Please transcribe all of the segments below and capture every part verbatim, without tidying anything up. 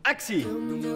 Actie!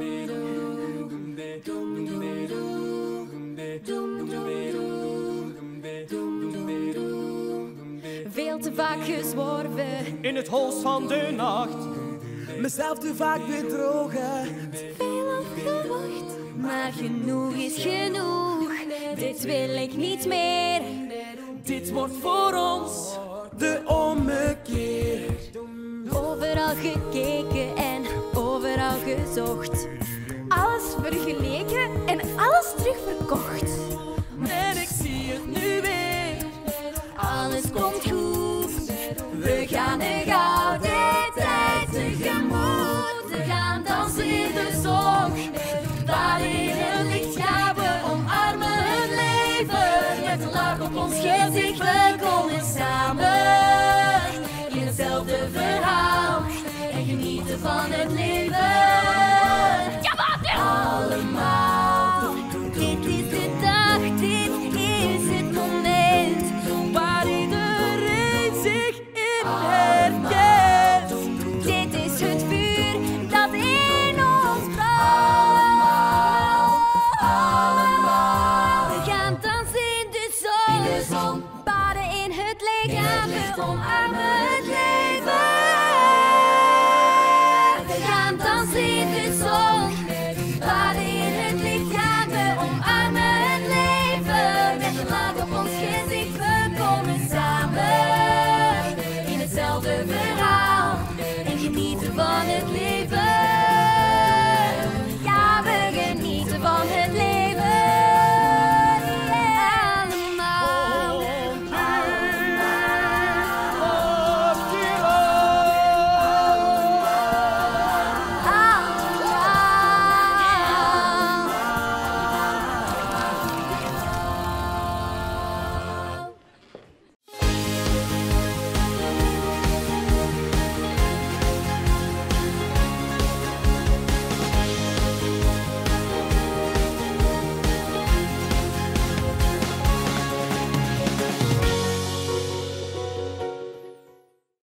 Veel te vaak gezworven In het holst van de nacht. Mezelf te vaak bedrogen. veel afgewacht. Maar genoeg is genoeg, dit wil ik niet meer. Dit wordt voor ons de ommekeer. Overal gekeken en overal gezocht. Alles vergeleken en alles terugverkocht. En ik zie het nu weer. Alles komt goed, we gaan de gouden tijd tegemoet. We gaan dansen in de zon, daar in het licht gaan we omarmen het leven. Met een lach op ons gezicht, we komen samen in hetzelfde verhaal en genieten van het leven. Ja, wat nu? Allemaal, dit is de dag, dit is het moment Waar iedereen zich in herkent. Dit is het vuur dat in ons brandt. Allemaal. We gaan dansen in de zon. Baden in het licht. Gaan we omarmen